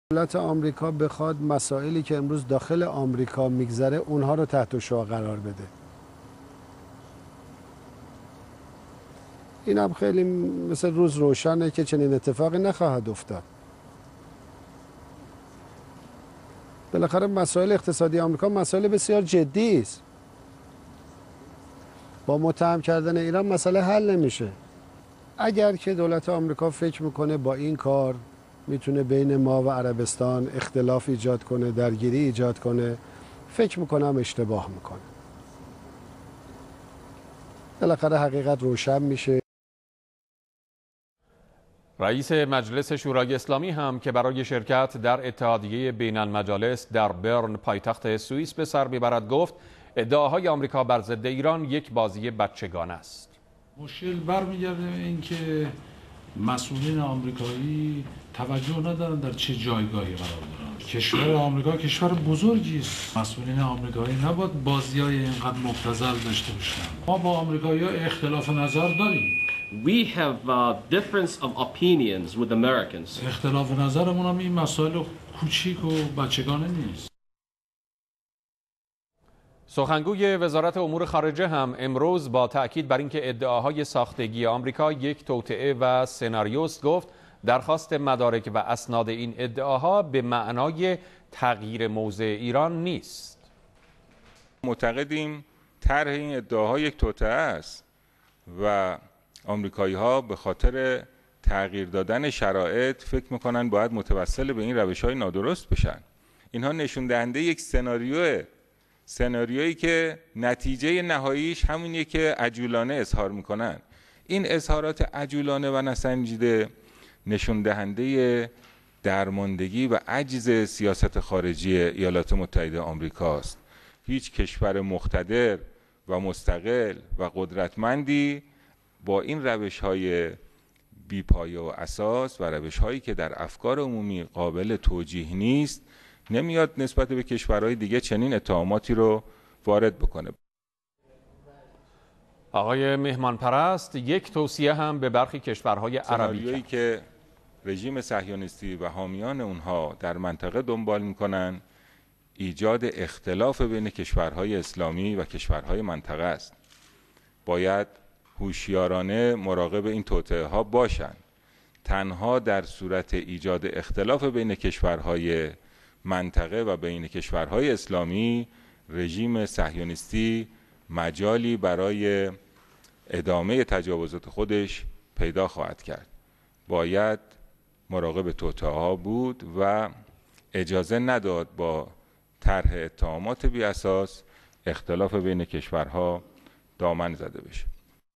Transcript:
دولت آمریکا بخواد مسائلی که امروز داخل آمریکا میگذره اونها رو تحت شعاع قرار بده. این هم خیلی مثل روز روشنه که چنین اتفاقی نخواهد افتاد. بالاخره مسائل اقتصادی آمریکا مسائل بسیار جدی است. با متهم کردن ایران مسئله حل نمیشه. اگر که دولت آمریکا فکر میکنه با این کار میتونه بین ما و عربستان اختلاف ایجاد کنه، درگیری ایجاد کنه، فکر میکنم اشتباه میکنه. بالاخره حقیقت روشن میشه. رئیس مجلس شورای اسلامی هم که برای شرکت در اتحادیه بین المجالس در برن پایتخت سوئیس به سر میبرد گفت ادعاهای آمریکا بر ضد ایران یک بازی بچگانه است. مشکل برمیگرده به اینکه مسئولین آمریکایی توجه ندارن در چه جایگاهی قرار دارن. کشور آمریکا کشور بزرگی است. مسئولین آمریکایی نباید بازی‌های اینقدر مبتذل داشته باشن. ما با آمریکایی‌ها اختلاف نظر داریم. We have difference of opinions with Americans. اختلاف نظرمون هم این مسائل کوچیک و بچگانه نیست. سخنگوی وزارت امور خارجه هم امروز با تأکید بر اینکه ادعاهای ساختگی آمریکا یک توطئه و سناریوست گفت درخواست مدارک و اسناد این ادعاها به معنای تغییر موضع ایران نیست. معتقدیم طرح این ادعاها یک توطئه است و آمریکایی‌ها به خاطر تغییر دادن شرایط فکر می‌کنن باید متوسل به این روش‌های نادرست بشن. اینها نشون دهنده یک سناریویی که نتیجه نهاییش همونیه که عجولانه اظهار میکنن. این اظهارات عجولانه و نسنجیده نشون دهنده درماندگی و عجز سیاست خارجی ایالات متحده آمریکاست. هیچ کشور مقتدر و مستقل و قدرتمندی با این روش‌های بی‌پایه و اساس و روش‌هایی که در افکار عمومی قابل توجیه نیست نمیاد نسبت به کشورهای دیگه چنین اتهاماتی رو وارد بکنه. آقای مهمان پرست یک توصیه هم به برخی کشورهای عربی سناریویی که رژیم صهیونیستی و حامیان اونها در منطقه دنبال میکنن ایجاد اختلاف بین کشورهای اسلامی و کشورهای منطقه است. باید هوشیارانه مراقب این توطئه ها باشند. تنها در صورت ایجاد اختلاف بین کشورهای منطقه و بین کشورهای اسلامی رژیم صهیونیستی مجالی برای ادامه تجاوزات خودش پیدا خواهد کرد. باید مراقب توطئه ها بود و اجازه نداد با طرح اتهامات بی اساس اختلاف بین کشورها دامن زده بشه.